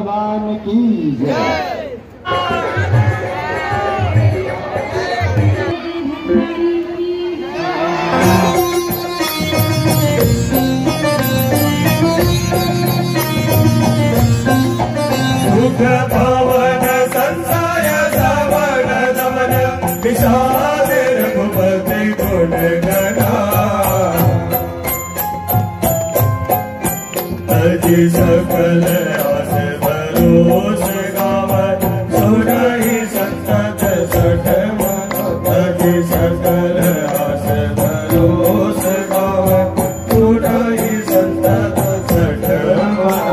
भगवान की जय। सुख भवन संसाय सावन दमन विषाद रघुपति गुण गना तजि सकल आस भरोस गावत सुनहि संतत सठ मन तजि सकल आस भरोस गावत सुनहि संतत सठ मन।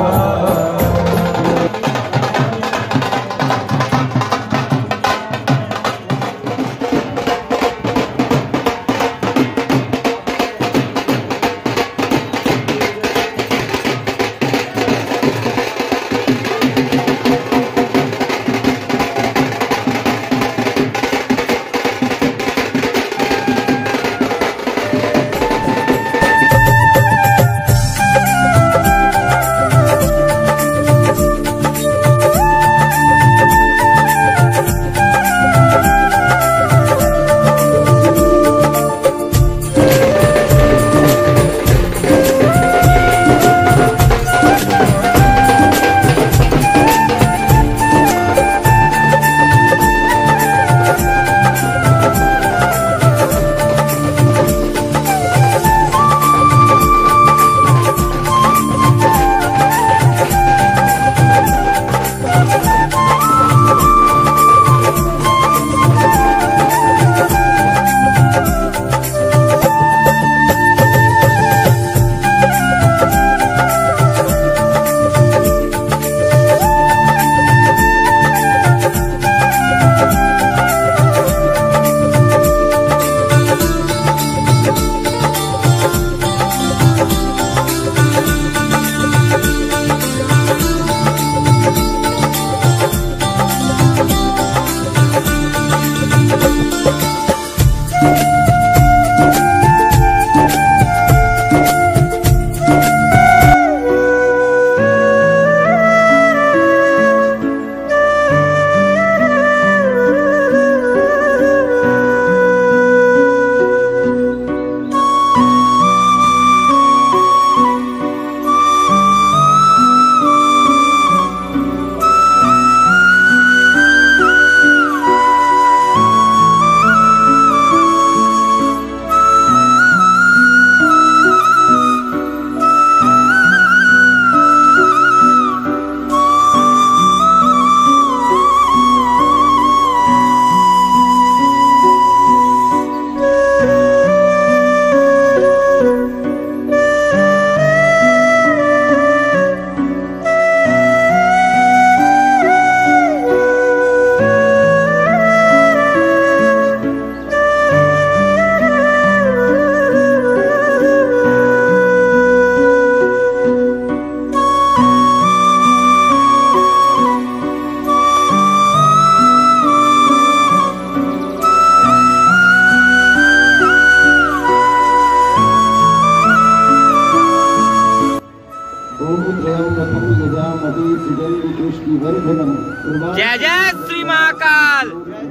जय जय श्री महाकाल।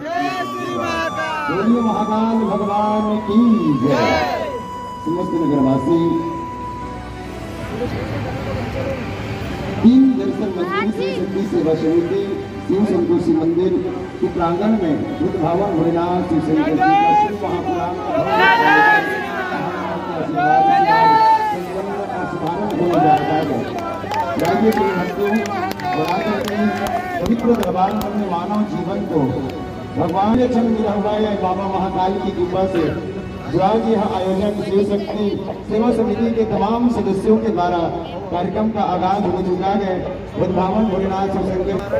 बोलिए महाकाल भगवान की जय। समस्त नगरवासी तीन दर्शन मंदिर से शक्ति सेवा समिति शिव संतोषी मंदिर के प्रांगण में बुद्ध भवन भोलेनाथ शिव शंकर जी का महापुराण शुभारंभ होने जा रहा है। पवित्र दरबार में मानव जीवन को भगवान ने क्षण मिला हुआ है। बाबा महाकाल की कृपा से जो आज यह आयोजन शिव शक्ति सेवा समिति के तमाम सदस्यों के द्वारा कार्यक्रम का आगाज हो चुका है। बुद्ध भवन भोलेनाथ शिव शंकर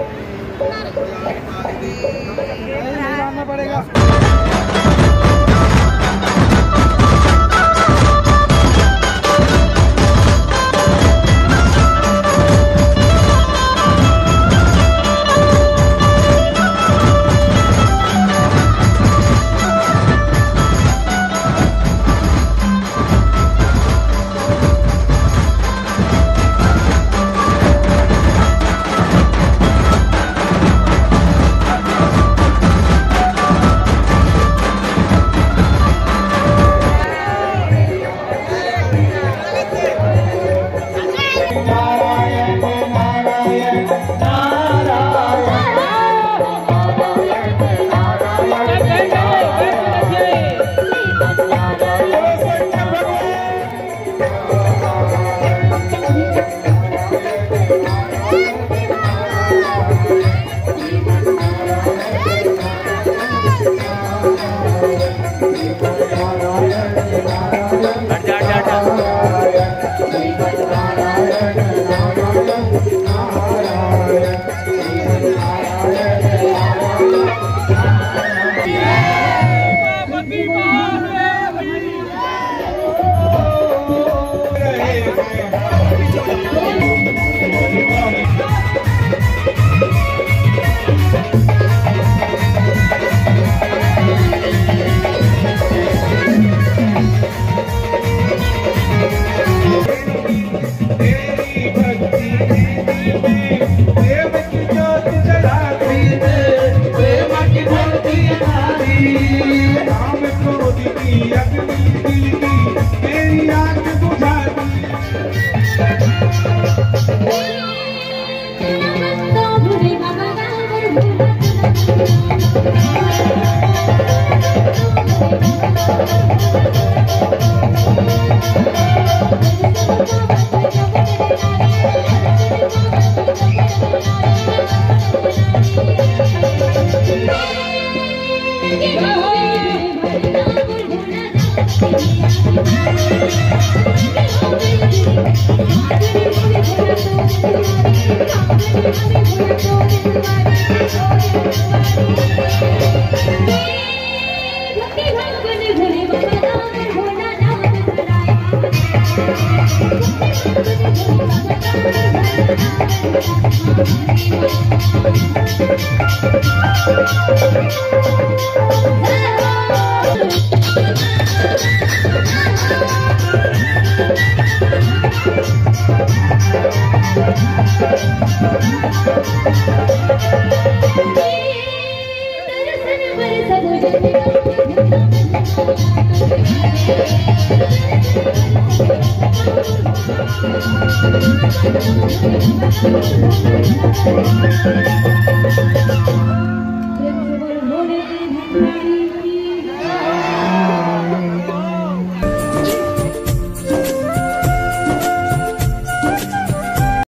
पड़ेगा।